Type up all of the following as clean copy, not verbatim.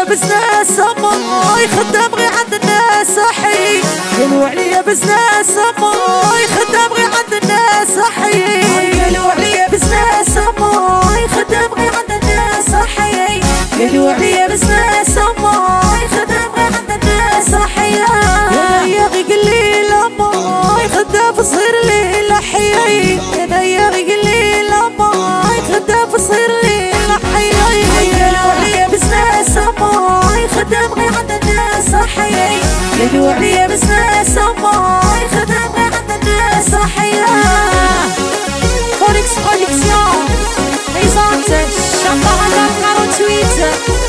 بزنس سماي خدام غير عند الناس صحي. قالوا عليا بزنس سماي خدام غير عند الناس صحي. قالوا عليا بزنس سماي خدام غير عند الناس صحي. قالوا عليا بزنس سماي خدام غير عند الناس صحي. يا غي قليل اماي خدام صغير لي لحيي. انا يا غي قليل اماي خدام صغير لي لحيي. قالوا عليا بزنس سماي خدام غير عند الناس صحي. قالوا عليا بزنس سماي خدام غير عند الناس صحي. فوركس كوليكسيون بريزونتي شابة على 48.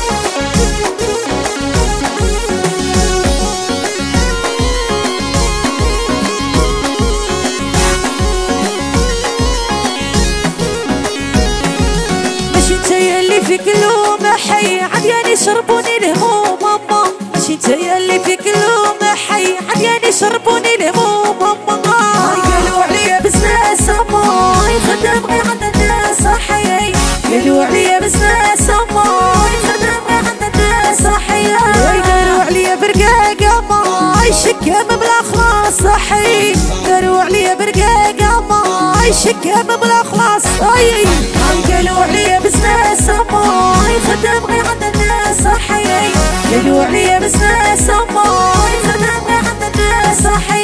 فيك اللوم حي عديان يشربوني الهموم ماما. ماشي نتايا اللي فيك اللوم حي عديان يشربوني الهموم ماما. قالوا عليا بزنس سماي خدام غير عند الناس صحي. قالوا عليا بزنس سماي خدام غير عند الناس صحي. قالوا عليا برقاقة ماي شكام بلا خلاص صحي. قالوا عليا برقاقة ماي شكام بلا خلاص صحي. قالوا عليا بزنس سماي خدام غير عند الناس صحي. قالوا عليا بزنس سماي خدام غير عند الناس صحي.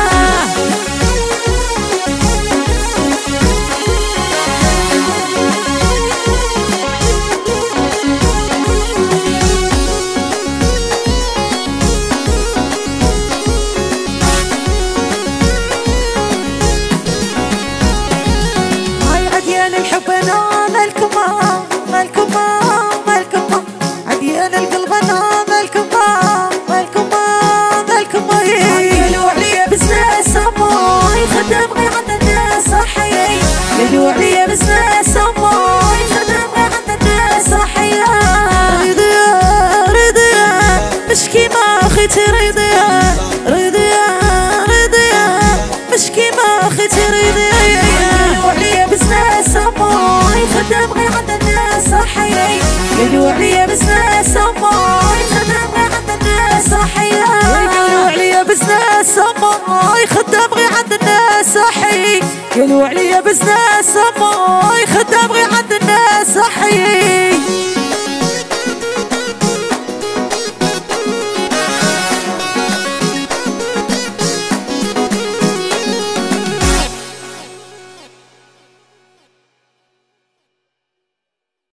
هاي عديان الحب انا مالكما مالكما مالكما. عديان القلب انا مالكما مالكما مالكما. قالوا عليا بزنس سماي خدام غير عند الناس صحي. قالوا عليا بزنس سماي خدام غير عند الناس صحي. رضيا رضيا مش كيما اخيتي رضيا رضيا رضيا مش كيما اخيتي رضيا. قالوا عليا بزنس سماي خدام غير عند الناس صحي. قالوا عليا بزنس سماي خدام غير عند الناس صحي. قالوا عليا بزنس سماي خدام غير عند الناس صحي. قالوا عليا بزنس سماي خدام غير عند الناس صحي.